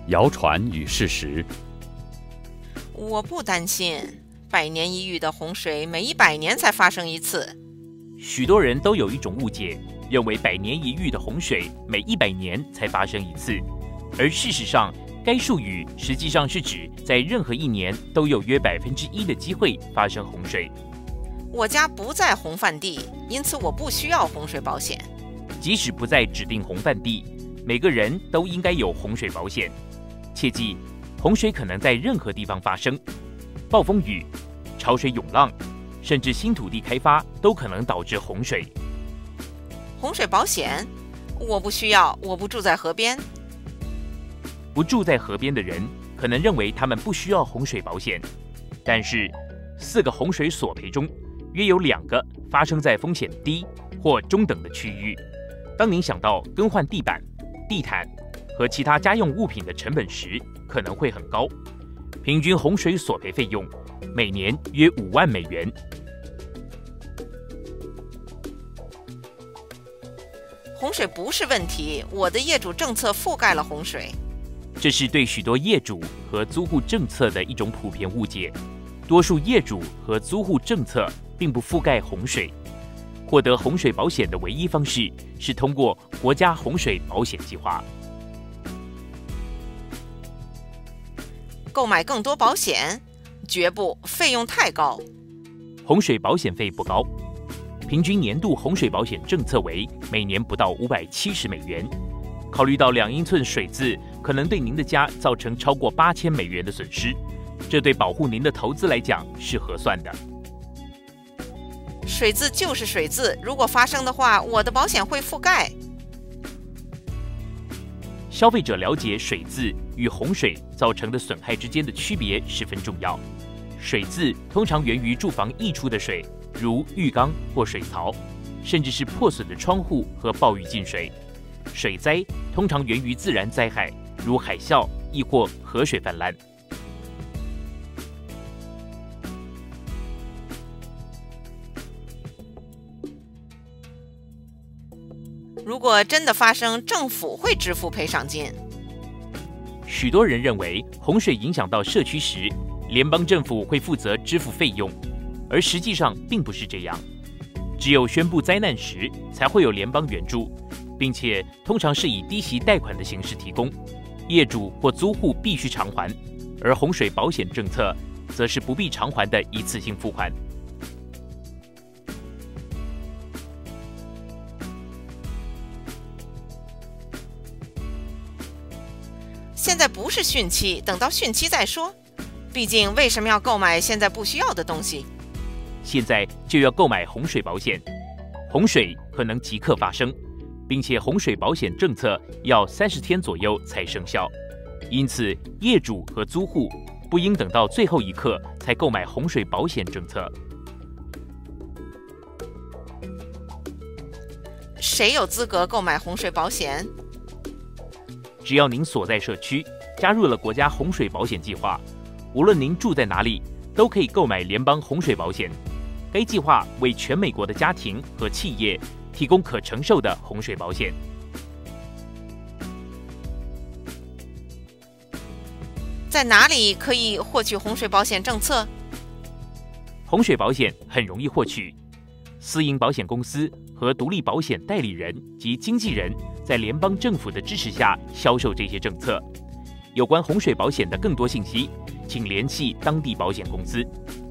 谣传与事实。 我不担心，100年一遇的洪水每100年才发生一次。 许多人都有一种误解，认为100年一遇的洪水每100年才发生一次，而事实上，该术语实际上是指在任何一年都有约1%的机会发生洪水。 我家不在洪泛地，因此我不需要洪水保险。 即使不在指定洪泛地，每个人都应该有洪水保险。切记，洪水可能在任何地方发生，暴风雨、潮水涌浪，甚至新土地开发都可能导致洪水。 洪水保险？我不需要，我不住在河边。 不住在河边的人可能认为他们不需要洪水保险，但是4个洪水索赔中，约有2个发生在风险低或中等的区域。当您想到更换地板、地毯和其他家用物品的成本时，可能会很高。平均洪水索赔费用每年约5万美元。 洪水不是问题，我的业主政策覆盖了洪水。 这是对许多业主和租户政策的一种普遍误解。多数业主和租户政策并不覆盖洪水。获得洪水保险的唯一方式是通过国家洪水保险计划。 购买更多保险？绝不，费用太高。 洪水保险费不高，平均年度洪水保险政策为每年不到570美元。考虑到2英寸水渍可能对您的家造成超过8000美元的损失，这对保护您的投资来讲是合算的。 水渍就是水渍，如果发生的话，我的保险会覆盖。 消费者了解水渍与洪水造成的损害之间的区别十分重要。水渍通常源于住房溢出的水，如浴缸或水槽，甚至是破损的窗户和暴雨进水。水灾通常源于自然灾害，如海啸亦或河水泛滥。 如果真的发生，政府会支付赔偿金。 许多人认为洪水影响到社区时，联邦政府会负责支付费用，而实际上并不是这样。只有宣布灾难时才会有联邦援助，并且通常是以低息贷款的形式提供，业主或租户必须偿还，而洪水保险政策则是不必偿还的一次性付款。 现在不是汛期，等到汛期再说。毕竟，为什么要购买现在不需要的东西？ 现在就要购买洪水保险。洪水可能即刻发生，并且洪水保险政策要30天左右才生效，因此业主和租户不应等到最后一刻才购买洪水保险政策。 谁有资格购买洪水保险？ 只要您所在社区加入了国家洪水保险计划，无论您住在哪里，都可以购买联邦洪水保险。该计划为全美国的家庭和企业提供可承受的洪水保险。 在哪里可以获取洪水保险政策？ 洪水保险很容易获取，私营保险公司和独立保险代理人及经纪人在联邦政府的支持下销售这些政策。有关洪水保险的更多信息，请联系当地保险公司。